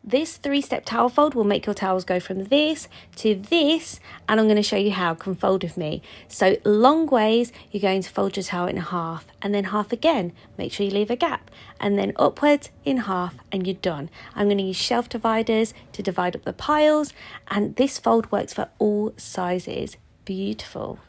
This 3-step towel fold will make your towels go from this to this, and I'm going to show you how. Come fold with me. So long ways, you're going to fold your towel in half, and then half again. Make sure you leave a gap, and then upwards in half, and you're done. I'm going to use shelf dividers to divide up the piles, and this fold works for all sizes. Beautiful.